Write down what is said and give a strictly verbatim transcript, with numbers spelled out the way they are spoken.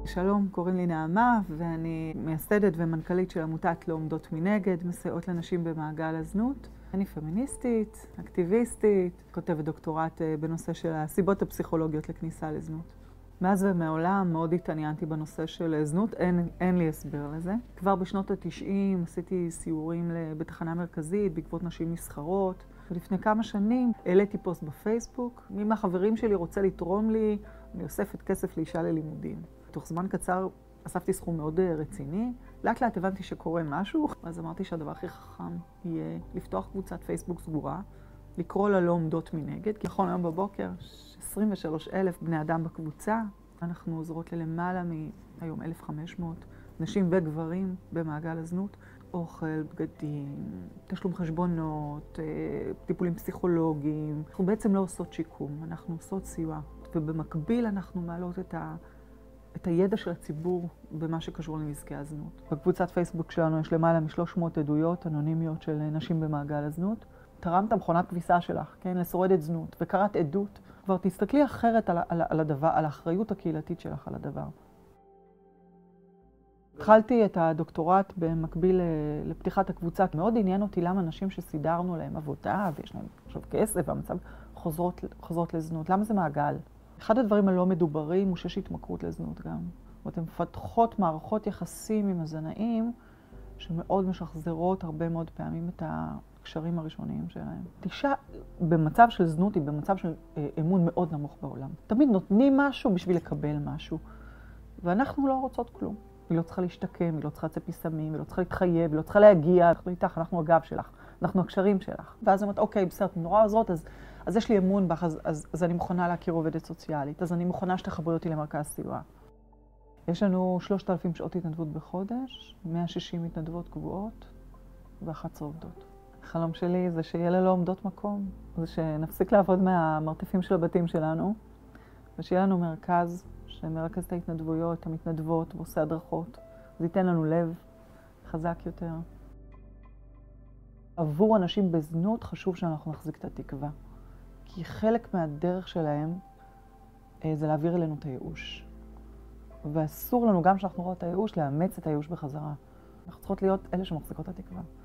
שלום, קוראים לי נעמה ואני מייסדת ומנכ"לית של עמותת לא עומדות מנגד, מסייעות לנשים במעגל הזנות. אני פמיניסטית, אקטיביסטית, כותבת דוקטורט בנושא של הסיבות הפסיכולוגיות לכניסה לזנות. מאז ומעולם מאוד התעניינתי בנושא של זנות, אין, אין לי הסבר לזה. כבר בשנות ה-תשעים עשיתי סיורים בתחנה מרכזית בעקבות נשים נסחרות. ולפני כמה שנים העליתי פוסט בפייסבוק, מי מהחברים שלי רוצה לתרום לי, אני אוספת כסף לאישה ללימודים. תוך זמן קצר אספתי סכום מאוד רציני, לאט לאט הבנתי שקורה משהו, אז אמרתי שהדבר הכי חכם יהיה לפתוח קבוצת פייסבוק סגורה, לקרוא לה לא עומדות מנגד, כי נכון היום בבוקר עשרים ושלושה אלף בני אדם בקבוצה, אנחנו עוזרות ללמעלה מהיום אלף וחמש מאות נשים וגברים במעגל הזנות, אוכל, בגדים, תשלום חשבונות, טיפולים פסיכולוגיים. אנחנו בעצם לא עושות שיקום, אנחנו עושות סיוע, ובמקביל אנחנו מעלות את ה... את הידע של הציבור במה שקשור לנזקי הזנות. בקבוצת פייסבוק שלנו יש למעלה מ-שלוש מאות עדויות אנונימיות של נשים במעגל הזנות. תרמת מכונת כביסה שלך, כן, לשורדת זנות, וקראת עדות. כבר תסתכלי אחרת על, על, על הדבר, על האחריות הקהילתית שלך על הדבר. התחלתי את הדוקטורט במקביל לפתיחת הקבוצה. מאוד עניין אותי למה נשים שסידרנו להם עבודה ויש להם עכשיו כסף והמצב חוזרות, חוזרות לזנות. למה זה מעגל? אחד הדברים הלא מדוברים הוא שיש התמכרות לזנות גם. ואתן מפתחות מערכות יחסים עם הזנאים שמאוד משחזרות הרבה מאוד פעמים את הקשרים הראשוניים שלהם. אישה במצב של זנות היא במצב של אמון מאוד נמוך בעולם. תמיד נותנים משהו בשביל לקבל משהו. ואנחנו לא רוצות כלום. היא לא צריכה להשתקם, היא לא צריכה לצאת מסמים, היא לא צריכה להתחייב, היא לא צריכה להגיע. אנחנו איתך, אנחנו הגב שלך, אנחנו הקשרים שלך. ואז היא אומרת, אוקיי, בסדר, נורא עוזרות, אז... אז יש לי אמון בך, אז, אז, אז אני מוכנה להכיר עובדת סוציאלית, אז אני מוכנה שתחברי אותי למרכז סיוע. יש לנו שלושת אלפים שעות התנדבות בחודש, מאה ושישים מתנדבות קבועות ו-אחת עשרה עובדות. החלום שלי זה שיהיה ללא עומדות מקום, זה שנפסיק לעבוד מהמרתפים של הבתים שלנו, ושיהיה לנו מרכז שמרכז את ההתנדבויות, את המתנדבות ועושה הדרכות. זה ייתן לנו לב חזק יותר. עבור אנשים בזנות חשוב שאנחנו נחזיק את התקווה. כי חלק מהדרך שלהם זה להעביר אלינו את הייאוש. ואסור לנו, גם שאנחנו רואות את הייאוש, לאמץ את הייאוש בחזרה. אנחנו צריכות להיות אלה שמחזיקות את התקווה.